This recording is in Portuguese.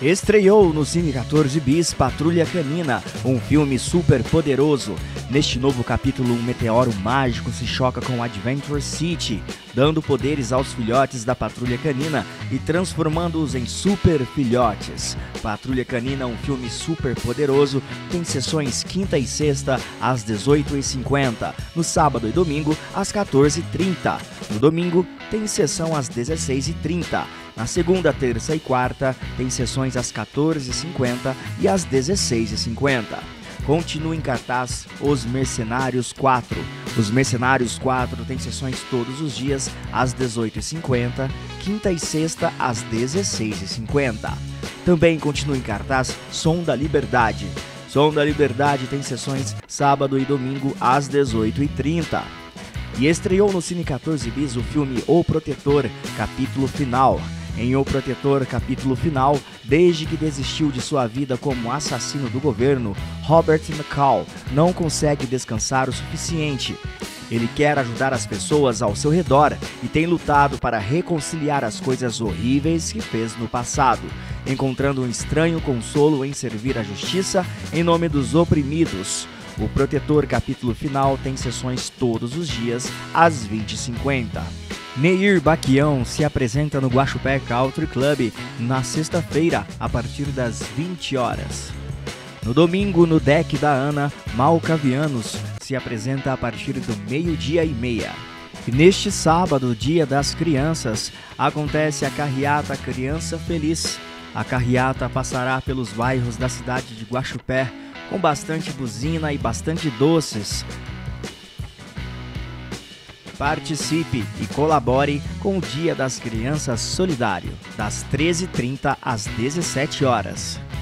Estreou no Cine 14 Bis Patrulha Canina, um filme super poderoso. Neste novo capítulo, um meteoro mágico se choca com Adventure City, dando poderes aos filhotes da Patrulha Canina e transformando-os em super filhotes. Patrulha Canina, um filme super poderoso, tem sessões quinta e sexta às 18h50, no sábado e domingo às 14h30. No domingo, tem sessão às 16h30. Na segunda, terça e quarta, tem sessões às 14h50 e às 16h50. Continua em cartaz Os Mercenários 4. Os Mercenários 4 tem sessões todos os dias às 18h50, quinta e sexta às 16h50. Também continua em cartaz Som da Liberdade. Som da Liberdade tem sessões sábado e domingo às 18h30. E estreou no Cine 14 Bis o filme O Protetor, capítulo final. Em O Protetor, capítulo final, desde que desistiu de sua vida como assassino do governo, Robert McCall não consegue descansar o suficiente. Ele quer ajudar as pessoas ao seu redor e tem lutado para reconciliar as coisas horríveis que fez no passado, encontrando um estranho consolo em servir a justiça em nome dos oprimidos. O Protetor, capítulo final, tem sessões todos os dias às 20h50. Neir Baquião se apresenta no Guaxupé Country Club na sexta-feira, a partir das 20 horas. No domingo, no deck da Ana, Malcavianos se apresenta a partir do 12h30. E neste sábado, Dia das Crianças, acontece a carreata Criança Feliz. A carreata passará pelos bairros da cidade de Guaxupé, com bastante buzina e bastante doces. Participe e colabore com o Dia das Crianças Solidário, das 13h30 às 17 horas.